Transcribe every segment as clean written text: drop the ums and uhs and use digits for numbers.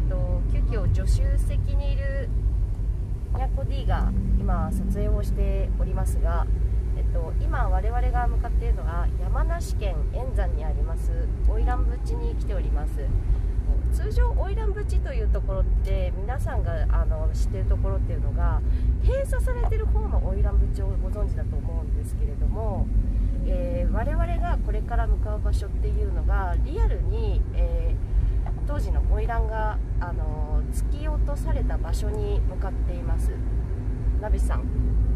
急遽助手席にいるニャコ D が今撮影をしておりますが、今我々が向かっているのが山梨県円山にあります花魁淵に来ております。通常花魁淵というところって皆さんが知っているところっていうのが閉鎖されている方の花魁淵をご存知だと思うんですけれども、我々がこれから向かう場所っていうのがリアルに、当時の花魁が突き落とされた場所に向かっています。ナビさん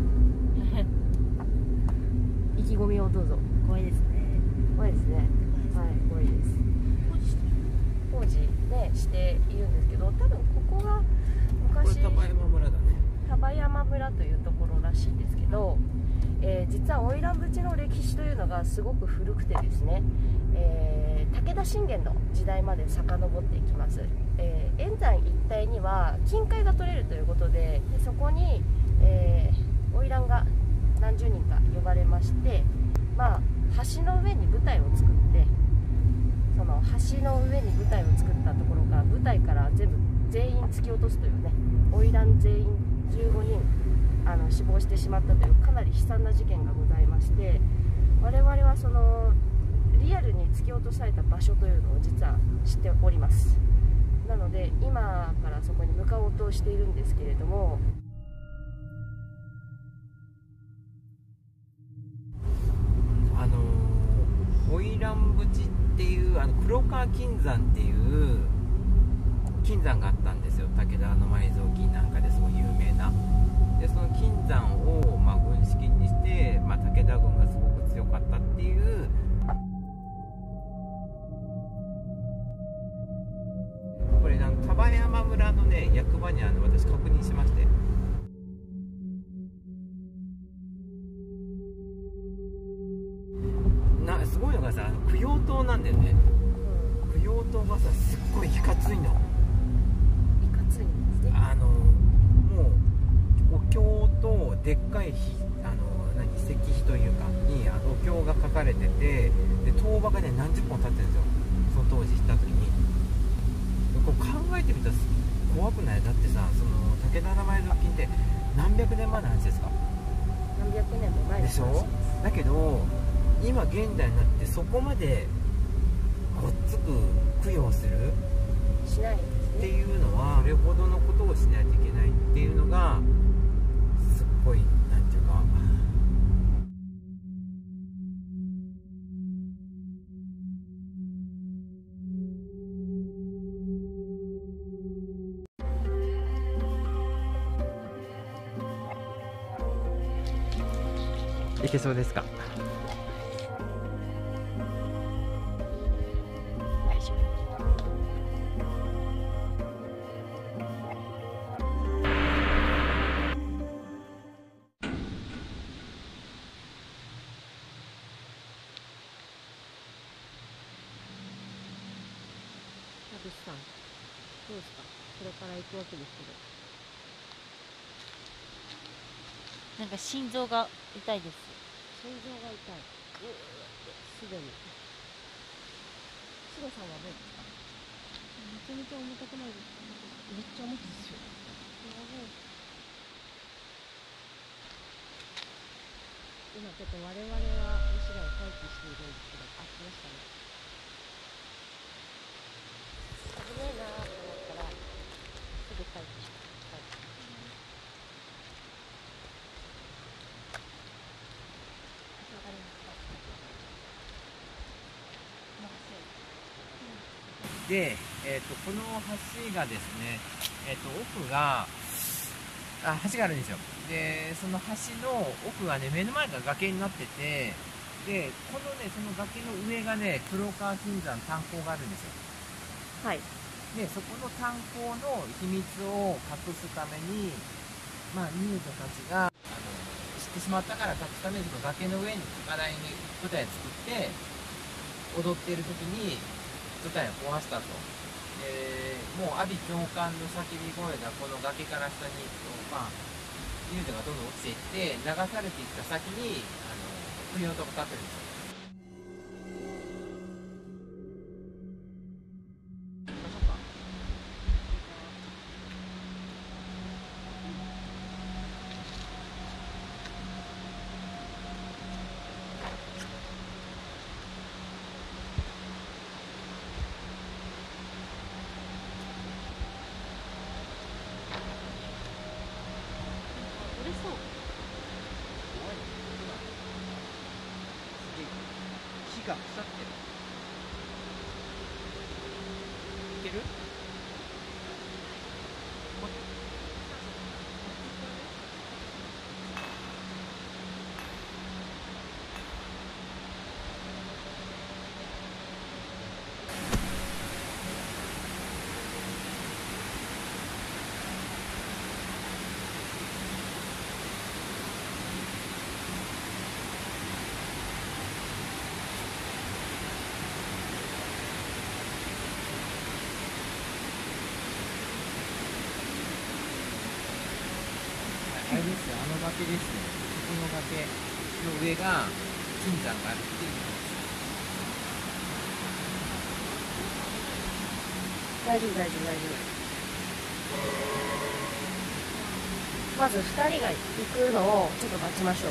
意気込みをどうぞ。 怖いですね。 怖いですね。はい、怖いです。工事ねしているんですけど、多分ここが昔これ丹波山村だね。 丹波山村というところらしいんですけど、実は花魁淵の歴史というのがすごく古くてですね、武田信玄の時代まで遡っていきます。円山一帯には金塊が取れるということで、そこに、花魁が何十人か呼ばれまして、橋の上に舞台を作って、その橋の上に舞台を作ったところから舞台から全員突き落とすというね、花魁全員15人死亡してしまったというかなり悲惨な事件がございまして、我々はそのリアルに突き落とされた場所というのを実は知っております。なので今からそこに向かおうとしているんですけれども、 花魁淵っていう黒川金山っていう金山があったんですよ。武田の埋蔵金なんかですごい有名な。でその金山を軍資金にして、武田軍がすごく強かったっていう。これ丹波山村のね役場に私確認しまして、すごいのがさ、供養塔なんだよね。供養塔がさすっごいいかついの。 いかついんですね。 もうお経とでっかい石碑というかにお経が書かれてて、で塔場がね何十本立ってるんですよ。その当時行った時にこう考えてみたら怖くない？だってさ、その武田の埋蔵金って何百年前の話ですか？ 何百年も前でしょ？だけど今現代になってそこまでごっつく供養するしないですねっていうのは、それほどのことをしないといけないっていうのがすっごいなんていうか。いけそうですか？ 田口さん、どうですか？これから行くわけですけど。 なんか心臓が痛いです。 心臓が痛い。すでに。シロさんはどうですか？ めちゃめちゃ重たくないですか？ めっちゃ重いですよ。今ちょっと我々は西側を待機しているんですけど、来ましたね。危ねえなと思ったらすぐ帰ってきた。わかりました。 で、この橋がですね、奥が橋があるんですよ。でその橋の奥がね目の前が崖になってて、でこのねその崖の上がね黒川金山炭鉱があるんですよ。 はい。 でそこの炭鉱の秘密を隠すためにニュートたちが知ってしまったから隠すためにその崖の上に高台に舞台を作って踊っている時に舞台を壊したと。もう阿鼻叫喚の叫び声がこの崖から下にニュートがどんどん落ちていって流されていった先に供養塔が立ってるんですよ。 が腐ってる。いける？あれですよ、あの崖ですね。ここの崖の上が金山があるっていうことです。 大丈夫大丈夫大丈夫。まず2人が行くのをちょっと待ちましょう。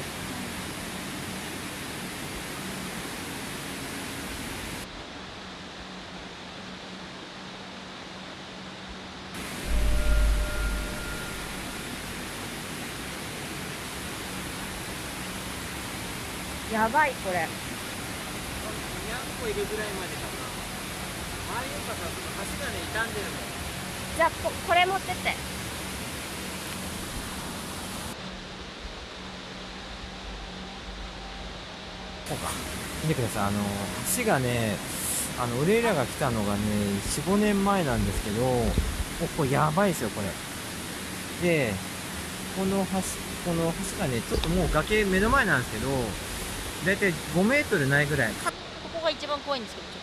やばいこれ。 200個いるぐらいまでかな。周りの方はちょっと橋がね傷んでるもん。 じゃあこれ持ってって。 こうか。見てください。橋がね、俺らが来たのがね、4、5年前なんですけど、これやばいですよ、これ。で、この橋がね、ちょっともう崖目の前なんですけど、だいたい5メートルないぐらい。 ここが一番怖いんですけど、ちょっ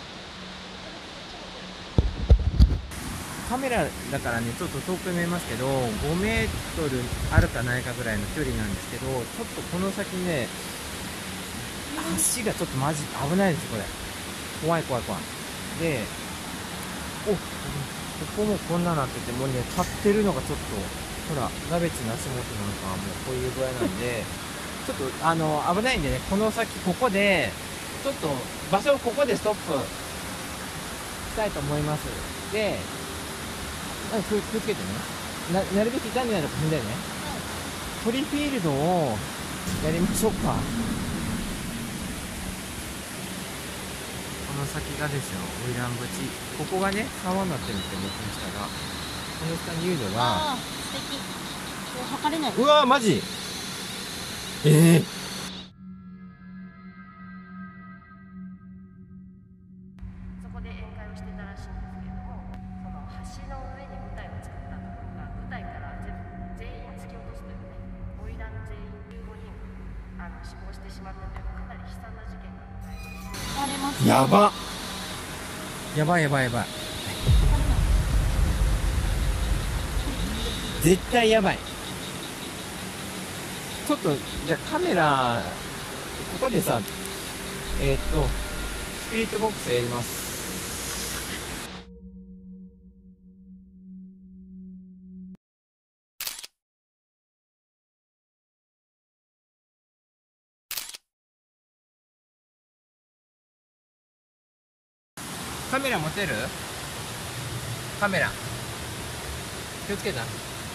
カメラだからね、ちょっと遠く見えますけど、5メートルあるかないかぐらいの距離なんですけど、ちょっとこの先ね、橋がちょっとマジ危ないです、これ。怖い怖い怖い。で、ここもこんななってて、もうね、立ってるのがちょっと、ほら、鍋地の足元なんかはもうこういう具合なんで、ちょっと危ないんでね、この先、ここで、ちょっと場所をここでストップしたいと思います。で、気をつけてね。なるべく傷んでないとこ踏んでね。トリフィールドをやりましょうか。この先がですよ、花魁淵。ここがね、川になってるんですよ、僕の下が。この下に遊女が。 ああ、素敵。こう測れない。 うわー、マジそこで宴会をしてたらしいんですけれども、その橋の上に舞台を作ったところが舞台から全員突き落とすというね、花魁全員15人死亡してしまったというかなり悲惨な事件がございました。 測れます。 やばやばいやばいやばい。絶対やばい。ちょっと、じゃあカメラ、ここでさ、スピリットボックスやります。カメラ持てる？カメラ。気をつけた。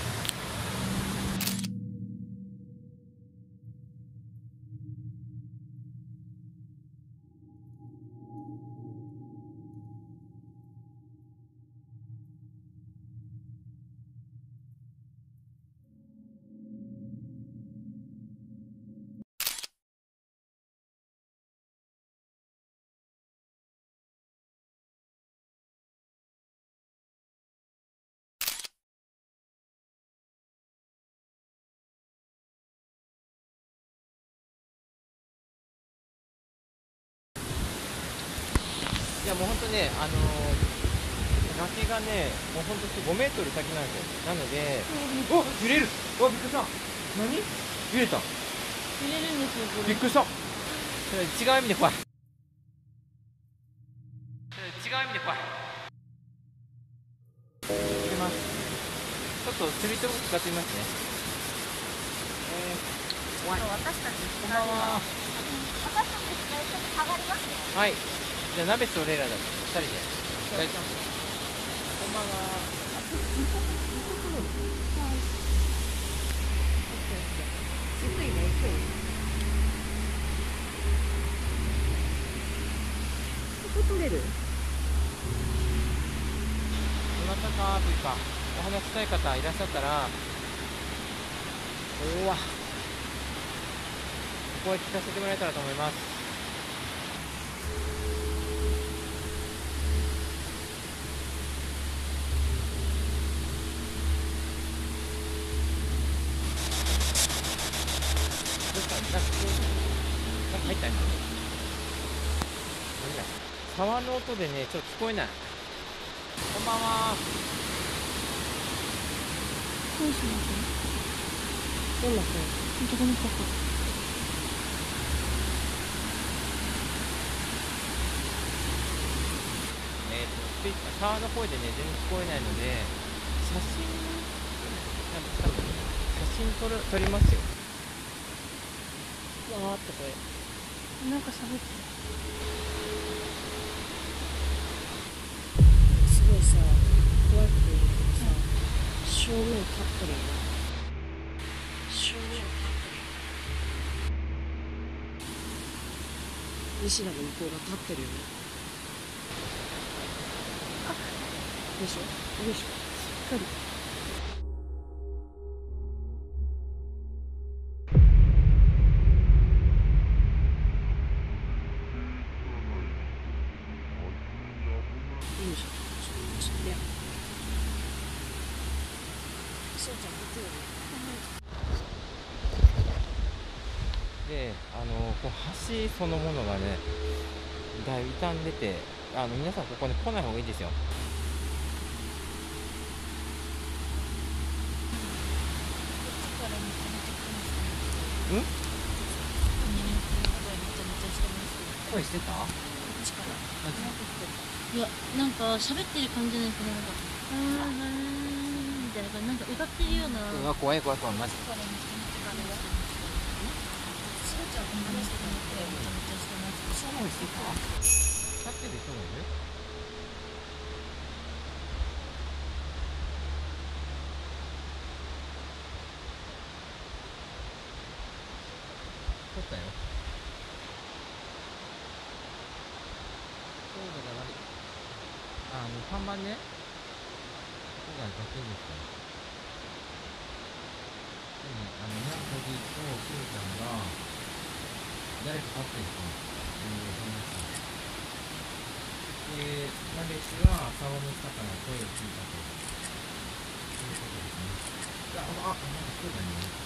いやもう本当ね、崖がね、もう本当5メートル先なんですよ。なので、お揺れる、おびっくりした、何揺れた、 揺れるんですよ、これ。 びっくりした、それ違う意味で怖い、それ違う意味で怖い、揺れます、ちょっとスピリットボックス使ってみますね。怖い、 私たちこんばんは。 私たちちょっと下がりますね。 はい、じゃあ鍋と俺らだと2人で大丈夫。こんばんは。 低いね、低い。 これ取れる？ どなたかというかお話ししたい方いらっしゃったら、おわ、お声聞かせてもらえたらと思います。どうした？なんか入ったんですよ。沢の音でね、ちょっと聞こえない。こんばんは。 どうします？ どんな声？ 男の子か。 スピーカー、沢の声でね、全然聞こえないので、写真撮りますよ。 わーって声。 なんか喋ってる。 すごいさ、怖いこと言うけどさ、正面立ってるよね。正面立ってるよ。西田の向こうが立ってるよね。でしょ？でしょ？しっかり。いいでしょ？いや。そうちゃん、こっちだよね。 で、こう橋そのものがね、だいぶ傷んでて、皆さんここね、来ない方がいいですよ。ん？声してた？ いや、なんか喋ってる感じなんですけど、なんかみたいな感じ、なんか歌ってるような。 うわ、怖い怖い怖い、マジ。 そうちゃんと話してたのってめちゃめちゃしてます。そうなんですよ。 立ってる人もいる？撮ったよ。そうだから、看板ね、ここが崖ですから。でね、宮崎としゅうちゃんが、誰か立ってる人に話してで、マレスが沢の下から声を聞いたと。そういうことですね。なんかそうだね。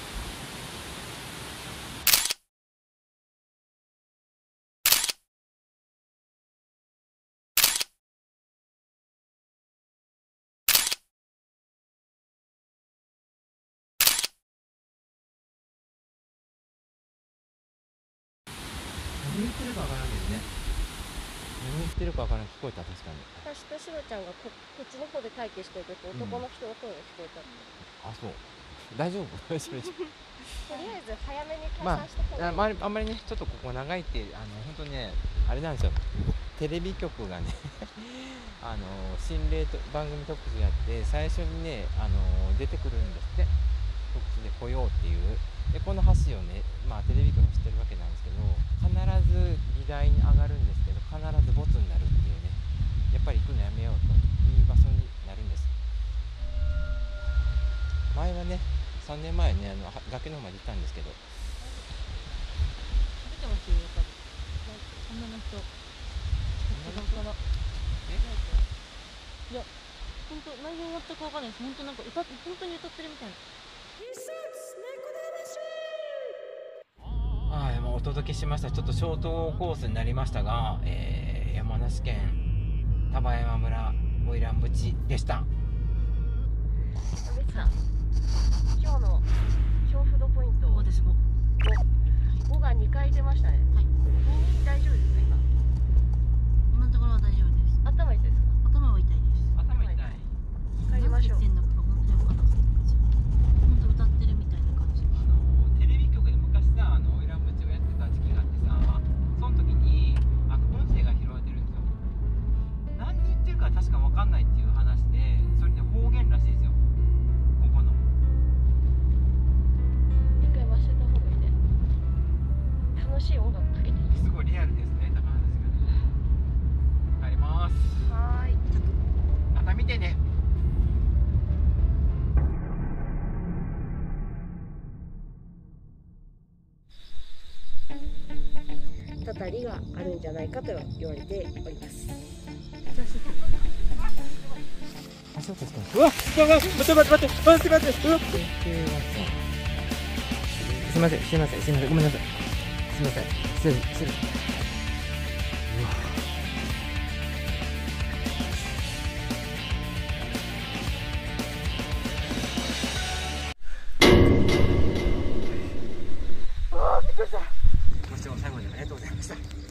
何言ってるかわからんけどね。何言ってるかわからん。聞こえた、確かに。 私としろちゃんがこっちの方で待機してるとき、男の人の声が聞こえたって。 あ、そう。大丈夫？それじゃ。 とりあえず早めに解散した方がいい。 あんまりね、ちょっとここ長いって、本当ね、あれなんですよ。テレビ局がね、心霊と番組特集やって、最初にね、出てくるんですって。特集で来ようっていう。で、この橋をね、テレビ局も知ってるわけなんですけど、必ず議題に上がるんですけど、必ずボツになるっていうね、やっぱり行くのやめようという場所になるんです。前はね、3年前ね、崖の方まで行ったんですけど、 喋ってますよ、やっぱり。女の人。こっち側から。いや、本当内容全くわかんないです。本当なんか本当に歌ってるみたいな。 はい、もうお届けしました。ちょっとショートコースになりましたが、山梨県丹波山村花魁淵でした。 阿部さん、今日の恐怖度ポイント 5です。 5が2回出ましたね。 はい。 耳大丈夫ですか今？ 今のところは大丈夫です。 頭痛いですか？ 頭は痛いです。 頭痛い。 帰りましょう。 何言ってんのか本当に分かんなかったんですよ。本当歌ってるみたいな感じ。 テレビ局で昔さ、花魁淵をやってた時期があってさ、その時に音声が拾われてるんですよ。何言ってるか確か分かんないっていう話で、それで方言らしいですよ。ここの。 一回忘れた方がいいね。楽しい音楽かけていい？ すごいリアルですね、多分話がね。 なりがあるんじゃないかと言われております。 足音してます。うわ、待って待って待って待って待って、うわ、すいませんすいませんすいません、ごめんなさい、すいません、失礼失礼。うわ、びっくりした。ご視聴最後までありがとうございました。